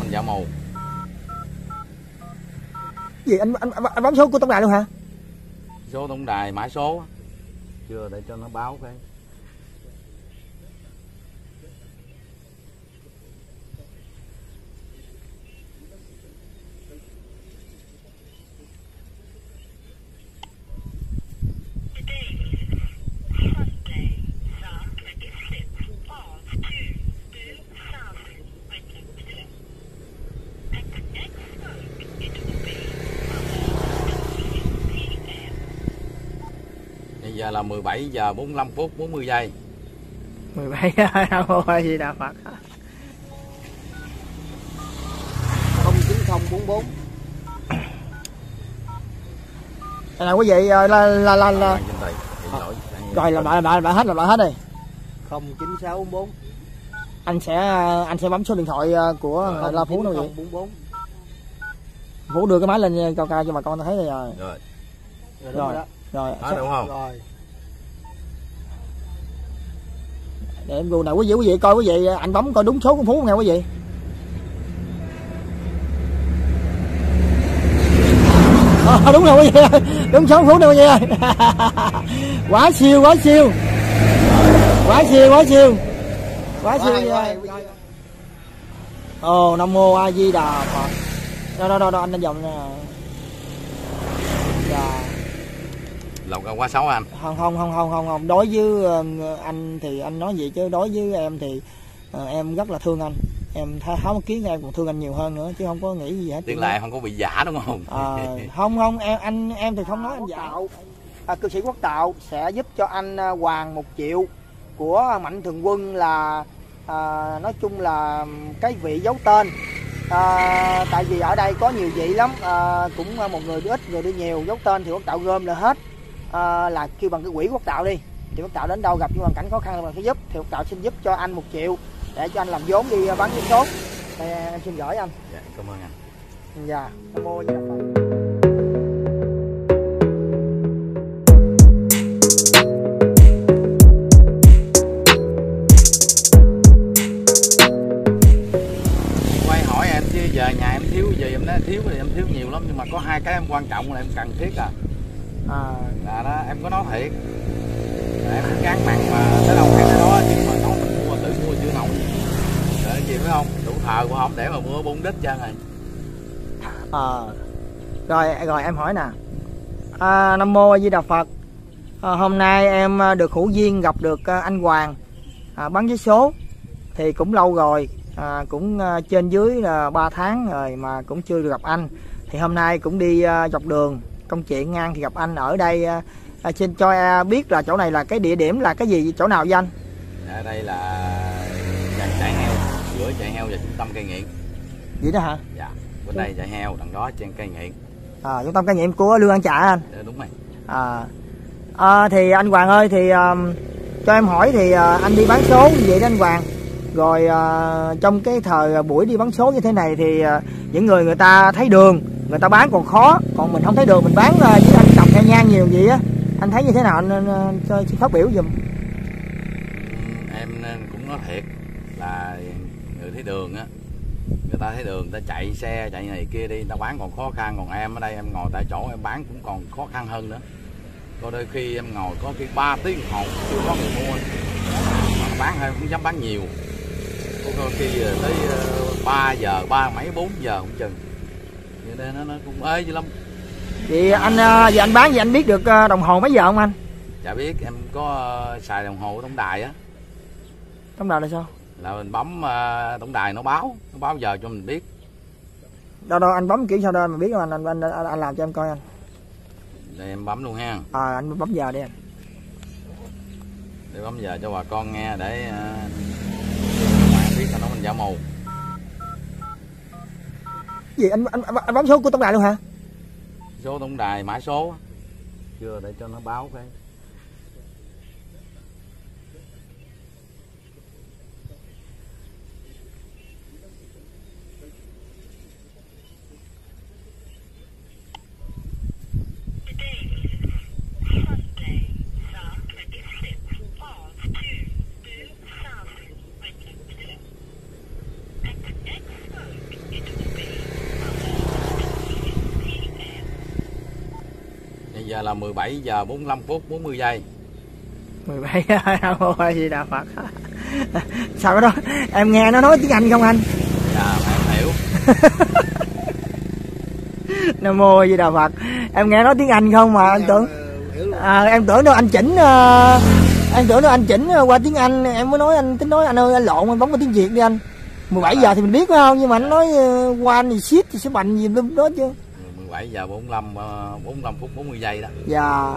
mình dạo mù. Gì anh bấm số của tổng đài luôn hả? Số tổng đài mã số chưa, để cho nó báo cái. Bây giờ là 17 giờ 45 phút 40 giây. 17 Nam Mô A Di Đà Phật. 09044. Đây là quý vị là rồi làm lại hết đi. 09644. Anh sẽ bấm số điện thoại của La Phú đâu vậy? 044. Phú đưa cái máy lên cao cao cho bà con thấy rồi. Rồi. Đó đúng không? Rồi. Để em gù nào quý vị coi, quý vị anh bấm coi đúng số của Phú nghe quý vị. Đúng rồi quý vị, đúng số Phú đâu quý vị ơi. Quá siêu. Ồ, Nam Mô A Di Đà Phật. Đó anh lên vòng nè. Dạ. Lộc quá xấu anh. Không. Đối với anh thì anh nói vậy, chứ đối với em thì em rất là thương anh. Em tháo một kiến em còn thương anh nhiều hơn nữa, chứ không có nghĩ gì hết. Tương lai không có bị giả đúng không? Không em thì không nói anh giả. Cư sĩ Quốc Tạo sẽ giúp cho anh hoàn 1 triệu của Mạnh Thường Quân, là nói chung là cái vị giấu tên. Tại vì ở đây có nhiều vị lắm, cũng một người đi ít, người đi nhiều, giấu tên thì Quốc Tạo gom lại hết, là kêu bằng cái quỹ Quốc Tạo đi. Thì Quốc Tạo đến đâu gặp những hoàn cảnh khó khăn là phải giúp, thì Quốc Tạo xin giúp cho anh 1 triệu để cho anh làm vốn đi bán vé số. Đây, em xin gửi anh. Dạ, cảm ơn anh. Dạ, Nam Mô A Di Đà Phật. Giờ nhà em thiếu gì em nói thiếu thì em thiếu nhiều lắm, nhưng mà có 2 cái em quan trọng là em cần thiết là đó em có nói thiệt là em gán mặn mà tới đâu hay tới đó, nhưng mà nói mình mua tự mua chưa nổi để gì phải không, đủ thờ của không để mà mua 4 đít chân rồi. Rồi em hỏi nè, Nam Mô A Di Đà Phật. Hôm nay em được hữu duyên gặp được anh Hoàng bán vé số, thì cũng lâu rồi, cũng trên dưới là 3 tháng rồi mà cũng chưa được gặp anh. Thì hôm nay cũng đi dọc đường công chuyện ngang thì gặp anh ở đây. Xin cho biết là chỗ này là cái địa điểm là cái gì, chỗ nào với anh? Ở đây là chạy heo, giữa chạy heo và trung tâm cai nghiện. Vậy đó hả? Dạ, bên đây chạy heo, đằng đó trên cai nghiện. Trung tâm cai nghiện của Lương An Trà anh? Dạ, đúng rồi. Thì anh Hoàng ơi, thì cho em hỏi thì anh đi bán số như vậy đó anh Hoàng. Rồi trong cái thời buổi đi bán số như thế này thì những người ta thấy đường người ta bán còn khó, còn mình không thấy đường mình bán với anh cầm theo nhang nhiều vậy á, anh thấy như thế nào anh xin phát biểu giùm. Em cũng nói thiệt là người thấy đường á, người ta thấy đường người ta chạy xe chạy này kia đi, người ta bán còn khó khăn, còn em ở đây em ngồi tại chỗ em bán cũng còn khó khăn hơn nữa. Có đôi khi em ngồi có khi 3 tiếng đồng hồ chưa có người mua, mà bán hay không dám bán nhiều. Có khi tới 3 giờ, 3 mấy 4 giờ không chừng. Cho nên nó cũng ế dữ lắm. Vậy anh bán gì anh biết được đồng hồ mấy giờ không anh? Dạ biết, em có xài đồng hồ tổng đài á. Tổng đài là sao? Là mình bấm tổng đài nó báo giờ cho mình biết. Đâu anh bấm kiểu sao đâu mà biết không anh làm cho em coi anh. Đây em bấm luôn ha. Anh bấm giờ đi anh. Để bấm giờ cho bà con nghe để biết là nó mình giả mù. Gì anh bấm số của tổng đài luôn hả? Số tổng đài mã số chưa, để cho nó báo cái. giờ là 17 giờ 45 phút 40 giây. 17 Nam Mô A Di Đà Phật. Sao đó em nghe nó nói tiếng Anh không anh? Dạ em hiểu. Nam Mô A Di Đà Phật. Em nghe nói tiếng Anh không mà anh tưởng em tưởng đâu anh chỉnh em tưởng đâu anh chỉnh qua tiếng Anh, em mới nói anh tính nói anh ơi anh lộn, anh bấm qua tiếng Việt đi anh. 17 giờ thì mình biết phải không, nhưng mà anh nói qua anh thì shit thì sẽ bành gì luôn đó chứ. 17 giờ 45 phút 40 giây đó. Dạ.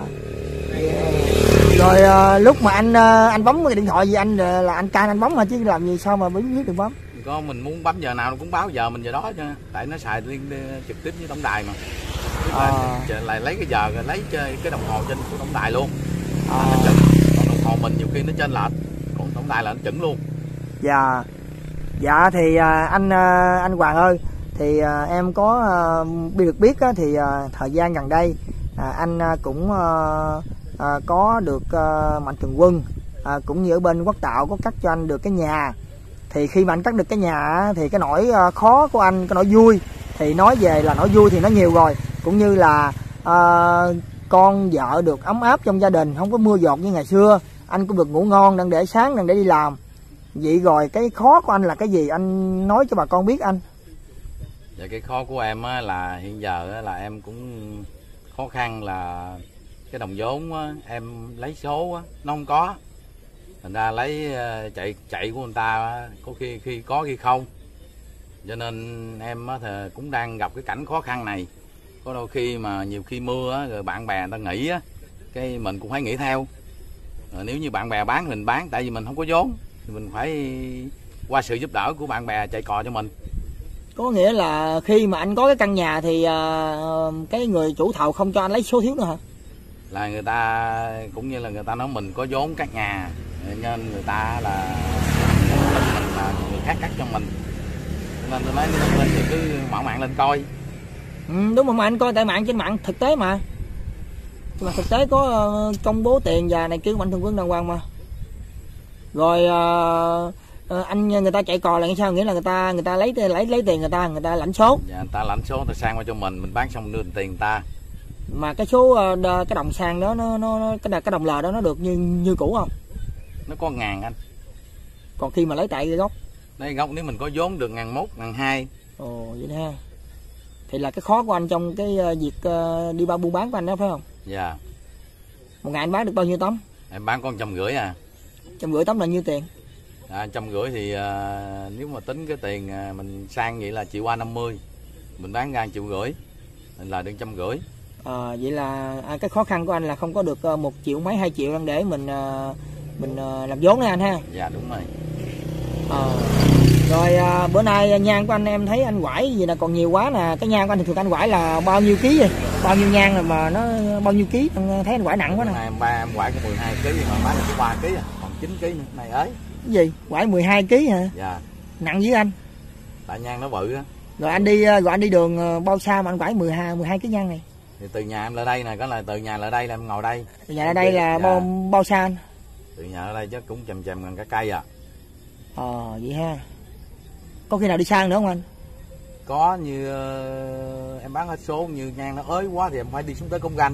Rồi lúc mà anh bấm cái điện thoại gì anh là anh can anh bấm mà chứ làm gì sao mà biết được bấm. Có mình muốn bấm giờ nào nó cũng báo giờ mình giờ đó chứ, tại nó xài trực tiếp với tổng đài mà. Lại lấy cái giờ rồi lấy cái đồng hồ trên của tổng đài luôn. Nó chỉnh. Còn đồng hồ mình nhiều khi nó trên lệch, còn tổng đài là nó chỉnh luôn. Dạ. Dạ thì anh Hoàng ơi, thì em có được biết thì thời gian gần đây anh cũng có được Mạnh Thường Quân cũng như ở bên Quốc Tạo có cắt cho anh được cái nhà. Thì khi mà anh cắt được cái nhà thì cái nỗi khó của anh, cái nỗi vui thì nói về là nỗi vui thì nó nhiều rồi, cũng như là con vợ được ấm áp trong gia đình, không có mưa giọt như ngày xưa, anh cũng được ngủ ngon, đang để sáng, đang để đi làm. Vậy rồi cái khó của anh là cái gì, anh nói cho bà con biết anh. Dạ cái khó của em á, là hiện giờ á, là em cũng khó khăn là cái đồng vốn á, em lấy số á, nó không có, thành ra lấy chạy của người ta có khi có khi không, cho nên em á, thì cũng đang gặp cái cảnh khó khăn này. Có đôi khi mà nhiều khi mưa á, rồi bạn bè người ta nghỉ á, cái mình cũng phải nghỉ theo. Rồi nếu như bạn bè bán thì mình bán, tại vì mình không có vốn thì mình phải qua sự giúp đỡ của bạn bè chạy cò cho mình. Có nghĩa là khi mà anh có cái căn nhà thì cái người chủ thầu không cho anh lấy số thiếu nữa hả? Là người ta cũng như là người ta nói mình có vốn cắt nhà, nên người ta là mình là người khác cắt cho mình, nên tôi nói lên thì cứ mở mạng lên coi. Đúng mà anh coi tại trên mạng thực tế mà thực tế có công bố tiền và này kia Mạnh Thường Quân đàng hoàng mà. Rồi anh người ta chạy cò là sao, nghĩa là người ta lấy tiền người ta lãnh số. Dạ, người ta lãnh số, người ta sang qua cho mình bán xong đưa tiền người ta. Mà cái số cái đồng sang đó nó cái đồng lời đó nó được như cũ không? Nó có 1.000 anh. Còn khi mà lấy tại gốc nếu mình có vốn được 1.100, 1.200. Ồ vậy ha. Thì là cái khó của anh trong cái việc đi buôn bán của anh đó phải không? Dạ. Một ngày anh bán được bao nhiêu tấm? Em bán con 150 à. 150 tấm là nhiêu tiền? 150 thì nếu mà tính cái tiền mình sang vậy là triệu qua 50, mình bán ra 150 nên là được 150. Vậy là cái khó khăn của anh là không có được 1 triệu mấy 2 triệu để mình làm vốn đấy anh ha. Dạ đúng rồi. Rồi bữa nay nhang của anh em thấy anh quải gì là còn nhiều quá nè. Cái nhang của anh thì thường anh quải là bao nhiêu ký vậy? Bao nhiêu nhang rồi mà nó bao nhiêu ký? Anh thấy anh quải nặng quá nè. Hôm nay em quải có 12 kg mà bán được có 3 kg à, còn 9 kg nữa này ấy. Cái gì? Quải 12 kg hả? Dạ. Nặng dữ anh. Tại nhang nó bự á. Rồi anh đi đường bao xa mà anh quải 12 kg nhang này? Thì từ nhà em lại đây này, có là từ nhà lại đây là em ngồi đây. Từ nhà lại đây là dạ. bao xa anh? Từ nhà ở đây chắc cũng chầm gần cả cây à. Vậy ha. Có khi nào đi sang nữa không anh? Có, như em bán hết số, như nhang nó ới quá thì em phải đi xuống tới Công Ganh.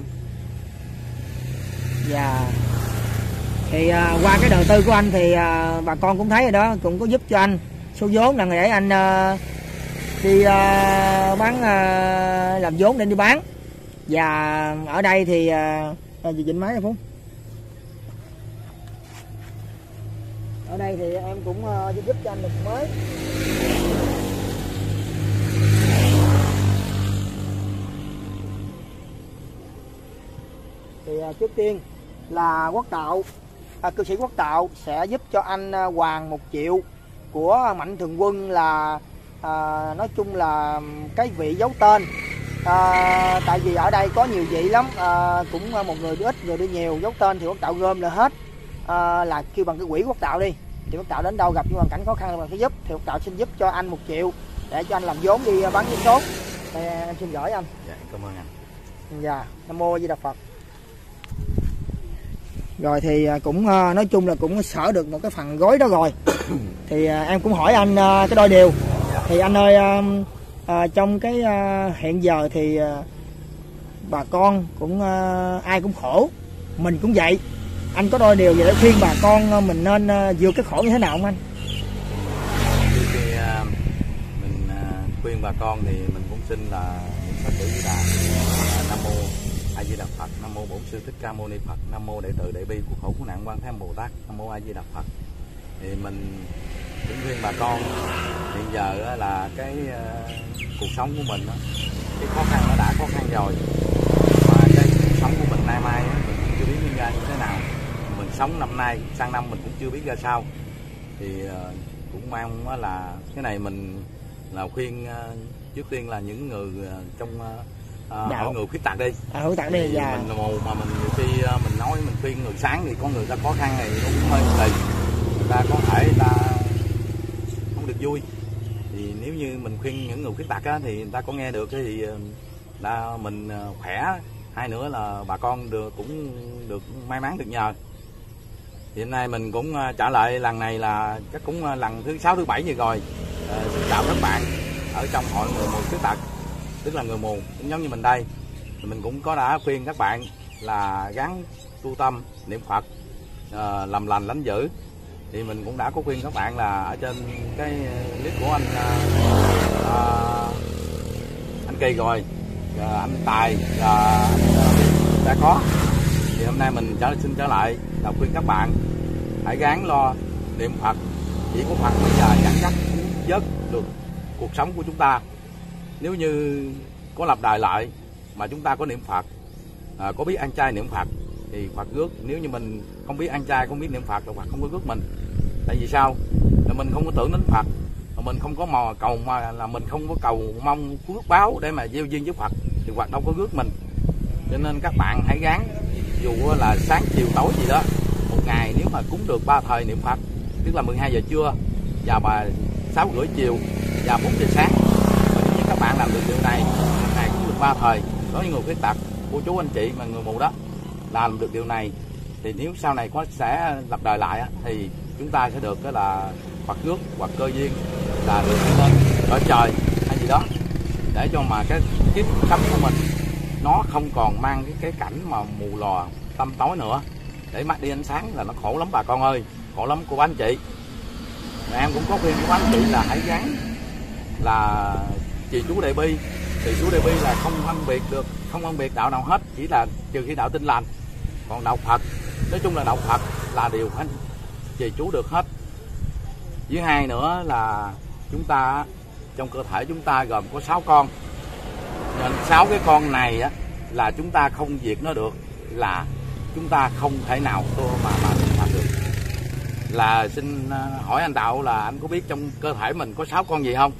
Dạ. Thì qua cái đầu tư của anh thì bà con cũng thấy rồi đó, cũng có giúp cho anh số vốn là để anh đi bán làm vốn để đi bán. Và ở đây thì gì chỉnh máy Phú. Ở đây thì em cũng giúp cho anh được mới. Thì trước tiên là Quốc Tạo, cư sĩ Quốc Tạo sẽ giúp cho anh hoàn 1 triệu của Mạnh Thường Quân là nói chung là cái vị giấu tên. Tại vì ở đây có nhiều vị lắm, cũng một người đi ít, người đi nhiều, giấu tên thì Quốc Tạo gom là hết, là kêu bằng cái quỹ Quốc Tạo đi. Thì Quốc Tạo đến đâu gặp những hoàn cảnh khó khăn là mình phải giúp, thì Quốc Tạo xin giúp cho anh 1 triệu để cho anh làm vốn đi bán vé số. Em xin gửi anh. Dạ, cảm ơn anh. Dạ, Nam Mô A Di Đà Phật. Rồi thì cũng nói chung là cũng sở được một cái phần gói đó rồi. Thì em cũng hỏi anh cái đôi điều. Thì anh ơi, trong cái hiện giờ thì bà con cũng ai cũng khổ, mình cũng vậy. Anh có đôi điều gì để khuyên bà con mình nên vượt cái khổ như thế nào không anh? Khi mình khuyên bà con thì mình cũng xin là niệm Phật Bổn Di Đà, Nam mô A Di Đà Phật, Nam mô Bổn Sư Thích Ca Mâu Ni Phật, Nam mô Đại Từ Đại Bi Cứu Khổ Cứu Nạn Quan Thế Âm Bồ Tát, Nam mô A Di Đà Phật. Thì mình cũng khuyên bà con hiện giờ là cái cuộc sống của mình cái khó khăn nó đã khó khăn rồi, mà cái cuộc sống của mình nay mai mình cũng chưa biết nguyên ra như thế nào. Mình sống năm nay sang năm mình cũng chưa biết ra sao, thì cũng mong là cái này mình là khuyên trước tiên là những người trong hỏi người khuyết tật đi. Khuyết tật đi già. Mình mù mà mình nhiều khi mình nói mình khuyên người sáng thì có người ta khó khăn thì nó cũng hơi kỳ, người ta có thể người ta không được vui. Thì nếu như mình khuyên những người khuyết tật thì người ta có nghe được thì là mình khỏe, hai nữa là bà con cũng được may mắn được nhờ. Thì hôm nay mình cũng trả lại lần này là chắc cũng lần thứ 6 thứ 7 như rồi. Xin chào các bạn ở trong hội người mù khuyết tật, tức là người mù cũng giống như mình đây. Thì mình cũng đã khuyên các bạn là gắn tu tâm niệm Phật, làm lành lánh dữ. Thì mình cũng đã có khuyên các bạn là ở trên cái clip của anh Kỳ rồi, anh Tài và anh đã có. Thì hôm nay mình xin trở lại là khuyên các bạn hãy gắng lo niệm Phật, chỉ có Phật bây giờ dẫn dắt vớt được cuộc sống của chúng ta. Nếu như có lập đài lại mà chúng ta có niệm Phật, có biết ăn chay niệm Phật thì Phật rước. Nếu như mình không biết ăn chay, không biết niệm Phật là Phật không có rước mình. Tại vì sao? Là mình không có tưởng đến Phật, mà mình không có mò cầu, mà là mình không có cầu mong phước báo để mà gieo duyên với Phật thì Phật đâu có rước mình. Cho nên các bạn hãy gắng, dù là sáng chiều tối gì đó, một ngày nếu mà cúng được 3 thời niệm Phật, tức là 12 giờ trưa và 6 rưỡi chiều và 4 giờ sáng. Và nếu như các bạn làm được điều này, một ngày cúng được 3 thời, đối với người khuyết tật, cô chú anh chị mà người mù đó làm được điều này, thì nếu sau này sẽ lập đời lại thì chúng ta sẽ được là Phật rước hoặc cơ duyên là được lên ở trời hay gì đó, để cho mà cái kiếp sống của mình nó không còn mang cái cảnh mà mù lòa tăm tối nữa, để mất đi ánh sáng là nó khổ lắm bà con ơi, khổ lắm cô bác anh chị. Mà em cũng có khuyên cô bác anh chị là hãy gắng là trì chú Đại Bi. Trì chú Đại Bi là không phân biệt đạo nào hết, chỉ là trừ khi đạo Tin Lành. Còn đạo Phật, nói chung là đạo Phật là điều phải trì chú được hết. Với hai nữa là chúng ta trong cơ thể chúng ta gồm có 6 con, nên 6 cái con này là chúng ta không diệt nó được, là chúng ta không thể nào mà làm được. Là xin hỏi anh Đạo là anh có biết trong cơ thể mình có 6 con gì không?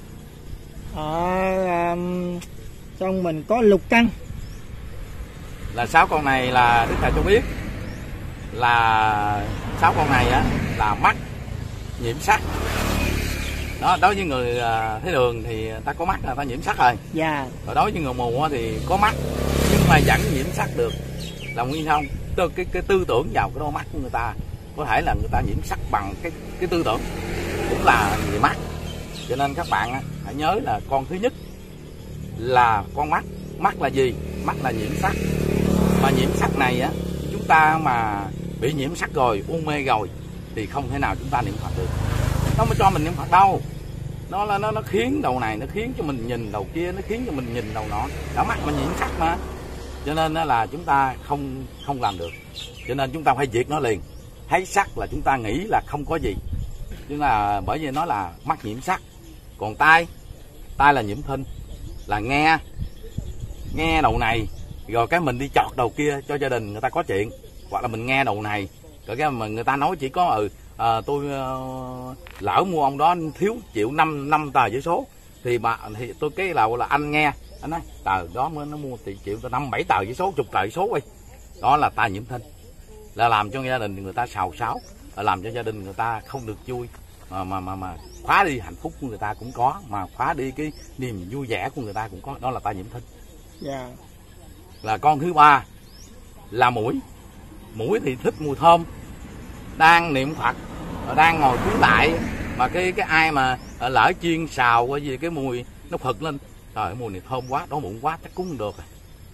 Trong mình có lục căn. Là 6 con này là Đức Thầy cho biết là 6 con này là mắt nhiễm sắc. Đó, đối với người thấy đường thì ta có mắt là ta nhiễm sắc rồi. Dạ. Rồi đối với người mù thì có mắt nhưng mà vẫn nhiễm sắc được, là nguyên không? Cái tư tưởng vào cái đôi mắt của người ta, có thể là người ta nhiễm sắc bằng cái tư tưởng cũng là về mắt. Cho nên các bạn hãy nhớ là con thứ nhất là con mắt. Mắt là gì? Mắt là nhiễm sắc. Mà nhiễm sắc này chúng ta mà bị nhiễm sắc rồi, u mê rồi thì không thể nào chúng ta niệm Phật được. Nó mới cho mình niệm Phật đâu. Nó khiến đầu này, nó khiến cho mình nhìn đầu kia, nó khiến cho mình nhìn đầu nọ. Cả mắt mà nhiễm sắc mà. Cho nên là chúng ta không làm được. Cho nên chúng ta phải diệt nó liền. Thấy sắc là chúng ta nghĩ là không có gì. Nhưng là bởi vì nó là mắt nhiễm sắc. Còn tai là nhiễm thính, là nghe đầu này rồi cái mình đi chọt đầu kia cho gia đình người ta có chuyện, hoặc là mình nghe đầu này rồi cái mà người ta nói chỉ có tôi lỡ mua ông đó thiếu triệu 5 tờ giấy số thì tôi cái là anh nghe anh nói tờ đó mới nó mua triệu 5-7 tờ giấy số, 10 tờ giấy số đi. Đó là tai nhiễm thính, là làm cho gia đình người ta xào xáo, làm cho gia đình người ta không được vui, mà khóa đi hạnh phúc của người ta cũng có, mà khóa đi cái niềm vui vẻ của người ta cũng có. Đó là tai nhiễm thính. Dạ. Là con thứ ba là mũi. Mũi thì thích mùi thơm. Đang niệm Phật, đang ngồi cứu lại mà cái ai mà lỡ chiên xào cái gì cái mùi nó phật lên, trời mùi này thơm quá, đói bụng quá chắc cúng không được.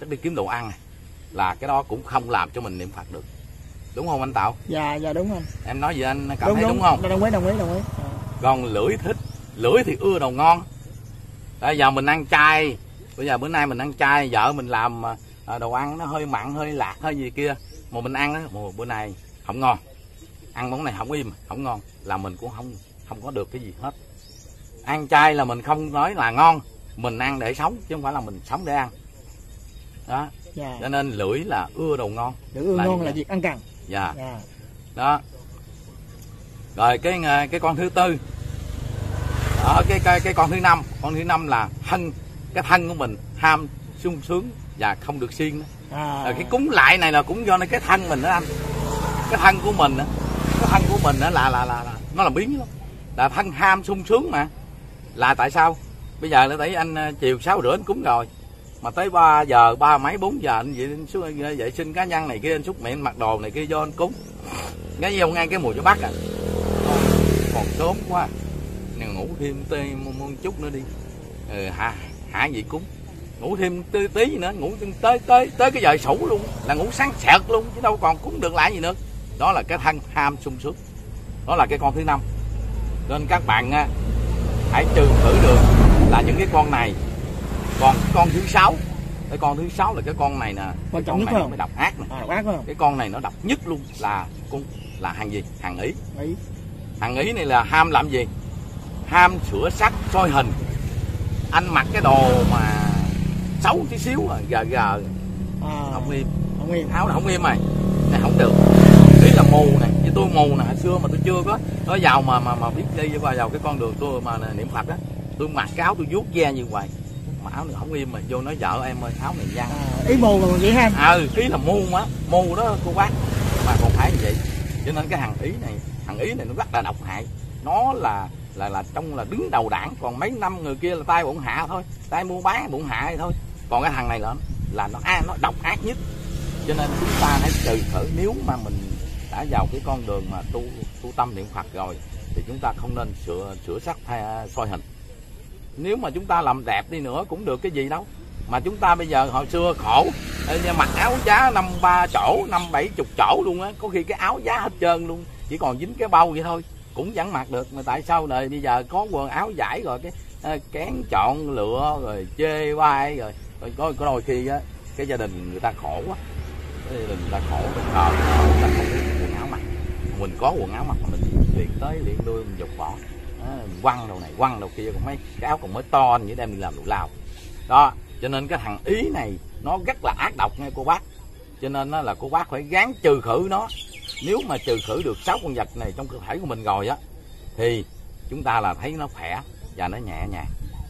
chắc đi kiếm đồ ăn này, là cái đó cũng không làm cho mình niệm Phật được, đúng không anh Tạo? Dạ đúng anh. Em nói gì anh cảm thấy đúng không? Đồng ý. Còn lưỡi thì ưa đồ ngon. Bây giờ mình ăn chay, bây giờ bữa nay mình ăn chay, vợ mình làm đồ ăn nó hơi mặn, hơi lạc, hơi gì kia, mà mình ăn á, bữa nay không ngon, ăn món này không im, không ngon, là mình cũng không có được cái gì hết. Ăn chay là mình không nói là ngon, mình ăn để sống chứ không phải là mình sống để ăn. Đó. Dạ. Cho nên lưỡi là ưa đồ ngon. Lưỡi ưa ngon là việc ăn cần. Dạ. Đó. Rồi cái con thứ tư. Ở cái con thứ năm là cái thân của mình ham sung sướng và không được siêng đó. Rồi cái cúng lại này là cũng do cái thân mình đó anh. Cái thân của mình đó là nó làm biến lắm. Là thân ham sung sướng mà. Là tại sao? Bây giờ là thấy anh chiều 6 rưỡi anh cúng rồi. Mà tới 3 giờ, 3 mấy 4 giờ anh vệ sinh cá nhân này kia, anh xúc miệng mặc đồ này kia vô anh cúng. Ngay vô ngay cái mùi cho bắt à. Còn sớm quá. Ngủ thêm một chút nữa đi. Hạ gì cúng. Ngủ thêm tí gì nữa, ngủ tới cái giờ sủ luôn, là ngủ sáng sẹt luôn chứ đâu còn cúng được lại gì nữa. Đó là cái thân ham sung sướng. Đó là cái con thứ 5. Nên các bạn hãy trừ khử được là những cái con này. Còn con thứ 6, cái con thứ 6 là cái con này nè, quan trọng nhất này mới độc ác nè. Độc ác không? Cái con này nó độc nhất luôn là hàng gì? Hàng Ý. Hàng Ý này là ham làm gì? Ham sửa sắc soi hình. Anh mặc cái đồ mà xấu tí xíu gờ không im. Áo nó không im mày. Này không được. Ý là mù này, chứ tôi mù nè, hồi xưa mà tôi chưa có vào mà biết đi vào cái con đường tôi mà niệm Phật á, tôi mặc cái áo tôi vuốt ve như vậy. Mà áo này không im mà vô nói vợ em ơi áo này văng. Ý mù mà vậy ha? Ý là mù đó cô bác, mà còn phải như vậy. Cho nên cái hàng Ý này nó rất là độc hại. Nó là trong là đứng đầu đảng, còn mấy năm người kia là tay bụng hạ thôi, tay mua bán bụng hạ vậy thôi. Còn cái thằng này là nó độc ác nhất. Cho nên chúng ta hãy trừ khử. Nếu mà mình đã vào cái con đường mà tu tâm niệm Phật rồi thì chúng ta không nên sửa sắc soi hình. Nếu mà chúng ta làm đẹp đi nữa cũng được cái gì đâu. Mà chúng ta bây giờ hồi xưa khổ, mặc áo giá 53 chỗ, 50-70 chỗ luôn á, có khi cái áo giá hết trơn luôn, chỉ còn dính cái bâu vậy thôi, cũng vẫn mặc được. Mà tại sao đời bây giờ có quần áo vải rồi cái kén chọn lựa rồi chê vai rồi có đôi khi á cái gia đình người ta khổ quá, gia đình người ta khổ người ta không biết quần áo mặc, mình có quần áo mặc mà mình liền tới liền đuôi mình dục bỏ, mình quăng đầu này quăng đầu kia, còn mấy cái áo còn mới to như đem đi làm đủ lao đó. Cho nên cái thằng Ý này nó rất là ác độc nghe cô bác. Cho nên là cô bác phải gắng trừ khử nó. Nếu mà trừ khử được 6 con vật này trong cơ thể của mình rồi á thì chúng ta là thấy nó khỏe và nó nhẹ nhàng.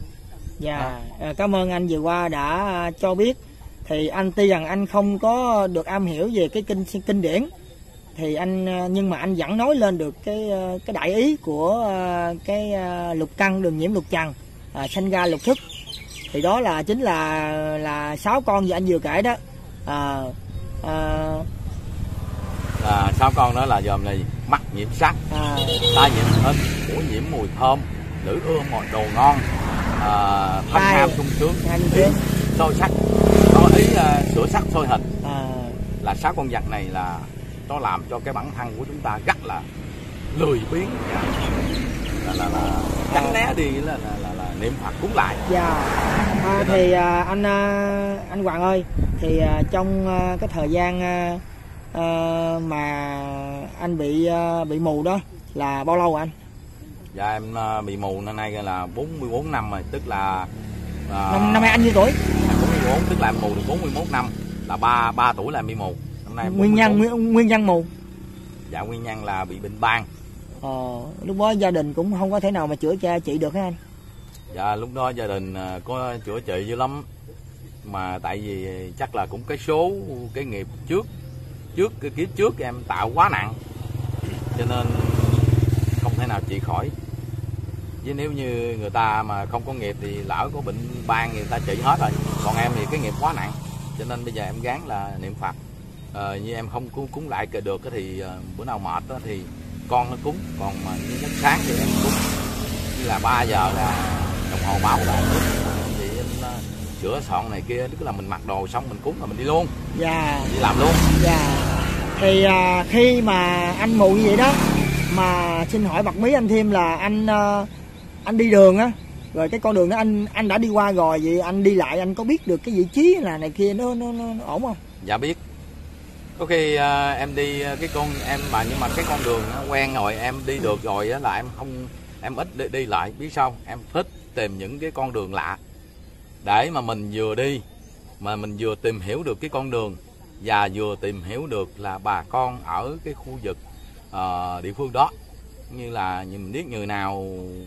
Dạ, cảm ơn anh vừa qua đã cho biết. Thì anh tuy rằng anh không có được am hiểu về cái kinh điển thì nhưng mà anh vẫn nói lên được cái đại ý của cái lục căn đường nhiễm lục trần, sanh ra lục thức. Thì đó là chính là 6 con như anh vừa kể đó. 6 con đó là dòm này: mắt nhiễm sắc, tai nhiễm thịnh, mũi nhiễm mùi thơm, lưỡi ưa mọi đồ ngon, thân ham sung sướng, ý soi sắc, có ý sửa sắc soi hình. Là 6 con vật này là nó làm cho cái bản thân của chúng ta rất là lười biếng, là tránh né đi là niệm Phật cúng lại. Dạ. Thì anh Hoàng ơi, thì trong cái thời gian mà anh bị mù đó là bao lâu anh? Dạ em bị mù năm nay là 44 năm rồi, tức là năm nay anh nhiêu tuổi? 44, tức là em mù được 41 năm, là 3 tuổi là em bị mù. Năm nay nguyên nhân mù? Dạ nguyên nhân là bị bệnh ban. Lúc đó gia đình cũng không có thể nào mà chữa trị được hả anh? Dạ lúc đó gia đình có chữa trị dữ lắm, mà tại vì chắc là cũng cái số cái nghiệp cái kiếp trước em tạo quá nặng cho nên không thể nào trị khỏi. Chứ nếu như người ta mà không có nghiệp thì lỡ có bệnh ban người ta trị hết rồi, còn em thì cái nghiệp quá nặng cho nên bây giờ em gắng là niệm Phật. Như em không cúng lại được thì bữa nào mệt đó thì con nó cúng, còn mà như giấc sáng thì em cúng, như là 3 giờ là đồng hồ báo là cúng thì em sửa soạn này kia, tức là mình mặc đồ xong mình cúng là mình đi luôn. Dạ. Đi làm luôn. Dạ. Thì khi mà anh mù như vậy đó, mà xin hỏi bật mí anh thêm là anh đi đường á, rồi cái con đường đó anh đã đi qua rồi, vậy anh đi lại anh có biết được cái vị trí là này kia nó ổn không? Dạ biết. Có khi em đi cái con em mà, nhưng mà cái con đường nó quen rồi, em đi được rồi á là em ít đi lại. Biết sao? Em thích tìm những cái con đường lạ để mà mình vừa đi mà mình vừa tìm hiểu được cái con đường, và vừa tìm hiểu được là bà con ở cái khu vực địa phương đó, như là mình biết người nào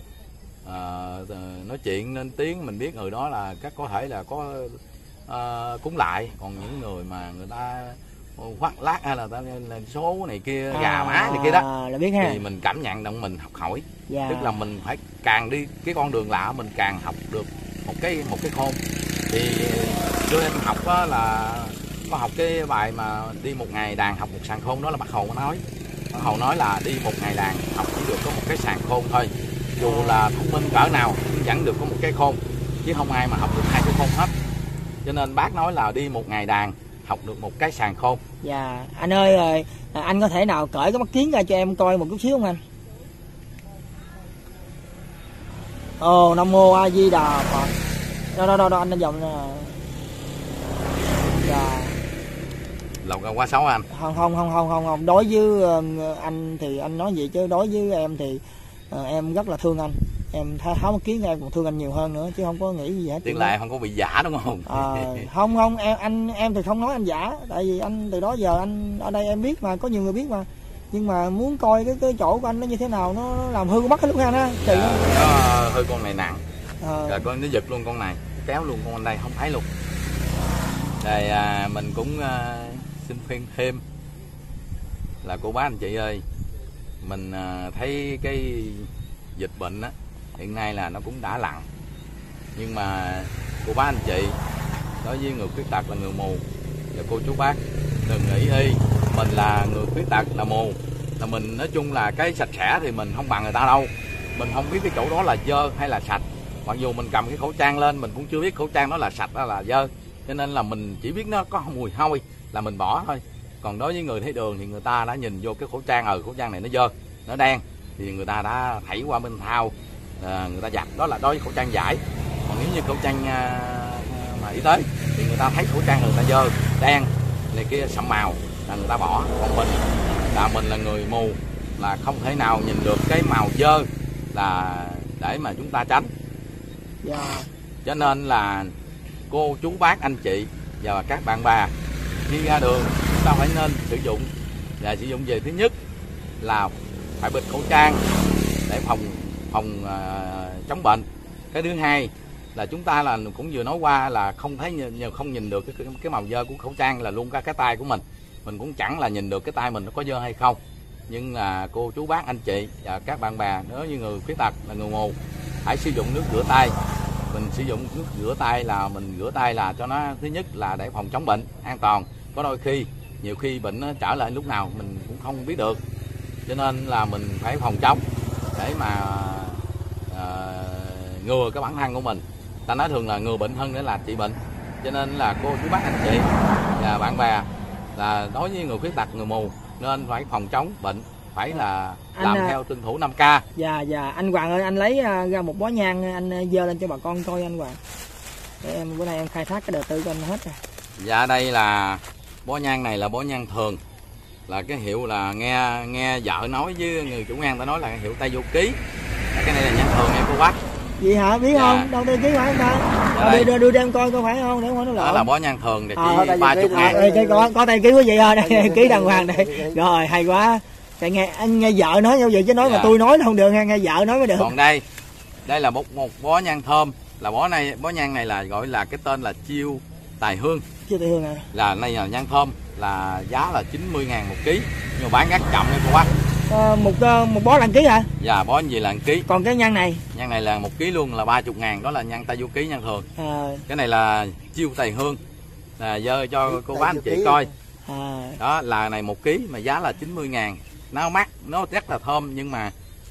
nói chuyện lên tiếng, mình biết người đó là có thể là có cúng lại. Còn những người mà người ta khoác lác hay là số này kia gà má này kia đó là biết ha. Thì mình cảm nhận động mình học hỏi. Dạ. Tức là mình phải càng đi cái con đường lạ mình càng học được một cái khôn. Thì đưa em học đó là có học cái bài mà đi một ngày đàn học một sàn khôn, đó là Bác Hồ nói. Bác Hồ nói là đi một ngày đàn học chỉ được có một cái sàn khôn thôi. Dù là thông minh cỡ nào cũng vẫn được có một cái khôn, chứ không ai mà học được hai cái khôn hết. Cho nên bác nói là đi một ngày đàn học được một cái sàn khôn. Dạ. Anh ơi, rồi anh có thể nào cởi cái mắt kiến ra cho em coi một chút xíu không anh? Ồ, Nam Mô A Di Đà Phật. Đâu anh lên vòng nè. Dạ. Lộc quá xấu anh. Không. Đối với anh thì anh nói vậy, chứ đối với em thì em rất là thương anh. Em tháo mắt kiến ra em còn thương anh nhiều hơn nữa, chứ không có nghĩ gì hết. Tiếng lại không có bị giả đúng không? Không em thì không nói anh giả, tại vì anh từ đó giờ anh ở đây em biết mà, có nhiều người biết mà. Nhưng mà muốn coi cái chỗ của anh nó như thế nào, nó làm hư con mắt hết lúc anh á. Nó hư con này nặng. Rồi con nó giật luôn con này, kéo luôn con anh đây không thấy luôn. Rồi mình cũng xin khuyên thêm là cô bác anh chị ơi, mình thấy cái dịch bệnh á hiện nay là nó cũng đã lặng, nhưng mà cô bác anh chị đối với người khuyết tật là người mù và cô chú bác đừng nghĩ y mình là người khuyết tật là mù là mình, nói chung là cái sạch sẽ thì mình không bằng người ta đâu. Mình không biết cái chỗ đó là dơ hay là sạch, mặc dù mình cầm cái khẩu trang lên mình cũng chưa biết khẩu trang đó là sạch hay là dơ, cho nên là mình chỉ biết nó có mùi hôi là mình bỏ thôi. Còn đối với người thấy đường thì người ta đã nhìn vô cái khẩu trang, khẩu trang này nó dơ, nó đen, thì người ta đã thảy qua bên thau, người ta giặt, đó là đối với khẩu trang vải. Còn nếu như khẩu trang mà y tế thì người ta thấy khẩu trang người ta dơ, đen này kia sậm màu là người ta bỏ. Còn mình là người mù là không thể nào nhìn được cái màu dơ là để mà chúng ta tránh. Cho nên là cô chú bác anh chị và các bạn bè khi ra đường chúng ta phải nên sử dụng, và sử dụng về thứ nhất là phải bịt khẩu trang để phòng chống bệnh. Cái thứ hai là chúng ta là cũng vừa nói qua là không nhìn được cái màu dơ của khẩu trang, là luôn cả cái tay của mình cũng chẳng là nhìn được cái tay mình nó có dơ hay không. Nhưng là cô chú bác anh chị và các bạn bè nếu như người khuyết tật là người mù, hãy sử dụng nước rửa tay. Mình sử dụng nước rửa tay là mình rửa tay là cho nó thứ nhất là để phòng chống bệnh an toàn. Có đôi khi nhiều khi bệnh nó trở lại lúc nào mình cũng không biết được, cho nên là mình phải phòng chống để mà ngừa cái bản thân của mình. Ta nói thường là ngừa bệnh hơn để là trị bệnh. Cho nên là cô chú bác anh chị và bạn bè là đối với người khuyết tật, người mù nên phải phòng chống bệnh, phải là làm theo tuân thủ 5K. Dạ anh Hoàng ơi, anh lấy ra một bó nhang anh dơ lên cho bà con coi anh Hoàng, để em bữa nay em khai thác cái đời tư của anh hết rồi. Dạ đây là bó nhang này là bó nhang thường, là cái hiệu là nghe vợ nói với người chủ ngang ta nói là hiệu Tây Vô Ký. Cái này là nhang thường em cô bác. Vậy hả, biết không? Đâu Tây Ký phải không ta? Đưa đem coi có phải không, để không nói lộn. Đó là bó nhang thường thì chỉ 30.000. Có Tây Ký quý vị ơi, đây ký đàng hoàng đây. Rồi hay quá. Tại anh nghe vợ nói như vậy chứ nói mà tôi nói không được, nghe vợ nói mới được. Còn đây là một bó nhang thơm, là bó nhang này là gọi là cái tên là chiêu tài hương. Chiêu tài hương à? Là này là nhang thơm, là giá là 90.000 một ký, nhưng mà bán rất chậm đấy cô bác. Một bó là 1 ký hả? Dạ bó gì là 1 ký. Còn cái nhang này? Nhang này là 1 ký luôn, là 30.000, đó là nhang Tây Vô Ký, nhang thường. Cái này là chiêu tài hương, là dơ cho cô bác anh chị coi. Đó là này 1 ký mà giá là 90.000. Nó mắc, nó rất là thơm, nhưng mà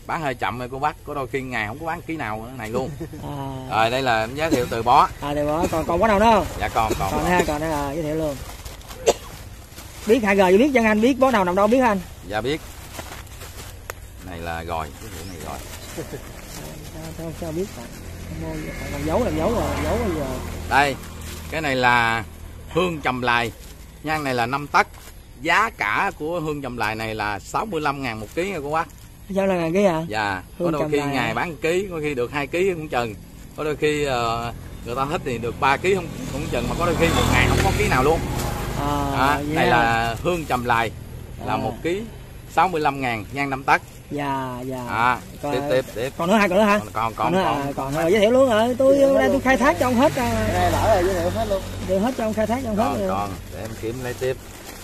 bán hơi chậm rồi cô bác, có đôi khi ngày không có bán ký nào này luôn. À. Rồi đây là em giới thiệu từ bó. Từ bó, còn bó nào nữa không? Dạ còn ha, còn đây là giới thiệu luôn. Biết 2G gì biết chân anh, biết bó nào nằm đâu biết anh? Dạ biết. Này là gòi, cái vụ này gòi. Sao biết còn dấu làm dấu rồi, dấu bây giờ. Đây, cái này là hương trầm lài, nhang này là 5 tấc. Giá cả của hương trầm lài này là 65.000 một ký nha cô bác. 65.000 ký hả? Dạ, có đôi khi ngày bán ký, có khi được 2 ký cũng chừng. Có đôi khi người ta thích thì được 3 ký không chừng, mà có đôi khi một ngày không có ký nào luôn. Này là hương trầm lài là 1 ký 65.000, nhang 5 tấc. Dạ. Tiếp. Còn nữa hả? Còn nữa giới thiệu luôn rồi. Tôi khai thác cho ông hết. Đây đỡ rồi, giới thiệu hết luôn. Đều hết cho ông khai thác cho ông hết. Còn để em kiếm lấy tiếp.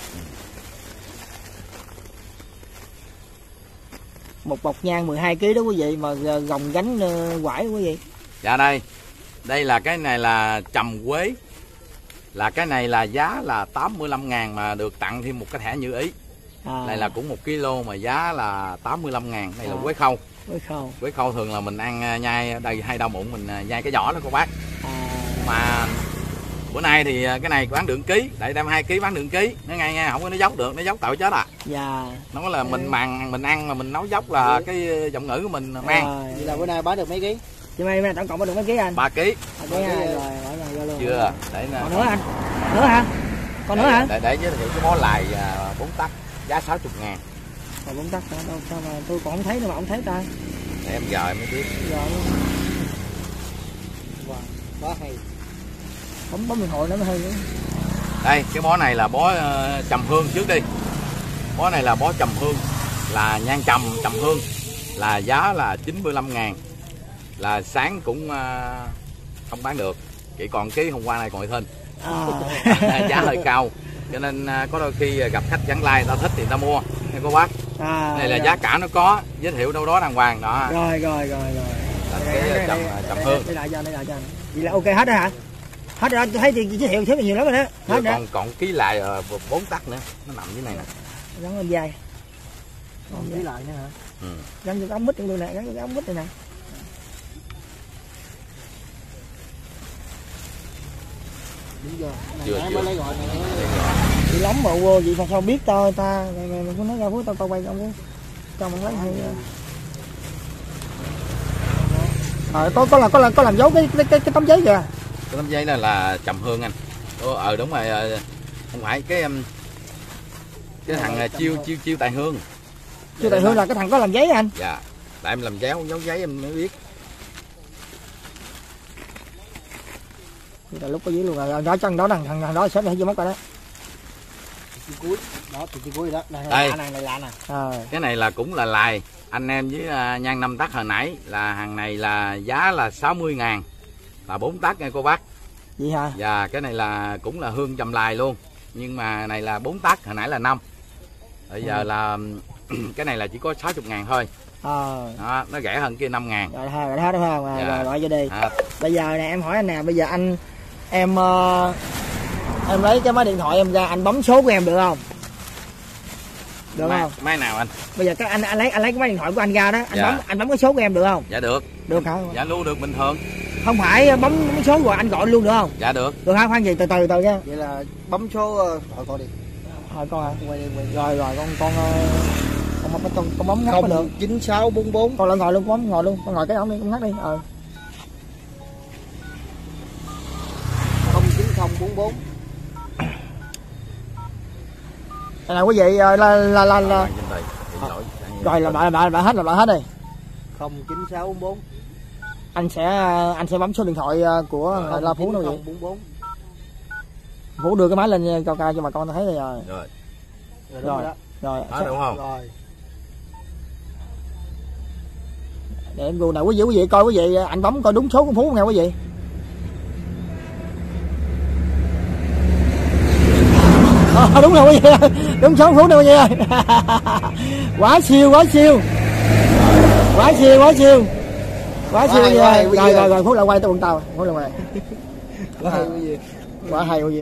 Một bọc nhang 12 kg đó quý vị, mà gồng gánh quải quý vị. Dạ đây là cái này là trầm quế. Là cái này là giá là 85.000 mà được tặng thêm một cái thẻ như ý. Này là cũng 1 kg mà giá là 85.000. Đây là quế khâu. Quế khâu thường là mình ăn nhai đây, hay đau bụng mình nhai cái vỏ đó cô bác. Mà bữa nay thì cái này bán đường ký, tại đem 2 kg bán đường ký, nó ngay nha, không có nó dốc được, nó dốc tạo chết à. Dạ. Nó là mình ăn mà mình nấu dốc là cái giọng ngữ của mình mang. Vậy là bữa nay bán được mấy ký? Chị mai tổng cộng bán được mấy ký anh? 3 kg. Rồi, luôn. Chưa, để còn nữa anh? Nữa hả? Còn nữa hả? Để giới thiệu cái bó lài 4 tấc, giá 60.000. Còn 4 tấc đâu sao mà tôi còn không thấy nữa mà ông thấy ta. Để em giờ em mới biết. Quá hay. Bấm điện thoại nó mới hay nữa. Đây, cái bó này là bó trầm hương trước đi. Bó này là bó trầm hương, là nhang trầm hương, là giá là 95.000. Là sáng cũng không bán được, chỉ còn ký hôm qua này còn thinh. Giá hơi cao, cho nên có đôi khi gặp khách vãng lai ta thích thì ta mua nha cô bác. Này là giá cả nó có, giới thiệu đâu đó đàng hoàng đó. Rồi. Là cái trầm hương. Đây lại cho anh. Vậy là ok hết đó hả? Hết rồi, tôi thấy thì giới thiệu nhiều lắm rồi đó. Hết còn ký lại 4 tấc nữa, nó nằm dưới này nè. Gắn lên dây. Còn ký lại nữa hả? Gắn vô cái ống mít trong này, gắn vô cái ống mít này nè. Đúng giờ. Chưa. Mới lấy gọi này. Chị lắm mà vậy sao biết ta mày có nói ra phú tao quay ông cho mình lấy hay. Có làm dấu cái tấm giấy kìa. Cái tấm giấy đó là trầm hương anh. Đúng rồi, không phải cái thằng chiêu tại hương. Chiêu tại hương là cái thằng có làm giấy anh. Dạ. Tại em làm dấu giấy em mới biết. Là lúc có dưới luôn rồi, đó chân đó thằng đó sớm hay chưa mất rồi đó. Chiêu cuối, đó thì chiêu cuối đó. Đây. Này lạ nè. Cái này là cũng là lài. Anh em với nhang 5 tấc hồi nãy là hàng này là giá là 60.000. Là 4 tấc nha cô bác. Vậy hả? Và cái này là cũng là hương trầm lài luôn. Nhưng mà này là 4 tấc, hồi nãy là 5. Bây giờ là cái này là chỉ có 60.000 thôi. Đó, nó rẻ hơn kia 5.000. Rồi hết đúng không? Rồi gọi cho đi. Bây giờ nè em hỏi anh nè, bây giờ em lấy cái máy điện thoại em ra, anh bấm số của em được không? Được không? Máy nào anh? Bây giờ anh lấy cái máy điện thoại của anh ra đó, anh bấm cái số của em được không? Dạ được. Được hả? Dạ luôn được bình thường. Không phải bấm cái số rồi anh gọi luôn được không? Dạ được. Được hả? Khoan gì từ nha. Vậy là bấm số hỏi con đi. Hỏi con hả? Rồi con bấm ngắt được. 9644. Con lại ngồi luôn, con ngồi cái ống đi, con ngắt đi. 09044. Đây là quý vị là rồi là bạn hết đi. 09644. Anh sẽ bấm số điện thoại của La Phú đâu vậy? 044. Phú đưa cái máy lên cao cao cho bà con thấy rồi. Rồi. Đúng không? Rồi. Để em gù nào quý vị coi quý vị, anh bấm coi đúng số của Phú nha quý vị. Đúng rồi quý vị, đúng số Phú đâu quý vị ơi. Quá siêu rồi. Rồi Phú lại quay tới Vũng Tàu, Phú lại quay. Quá hay quý vị.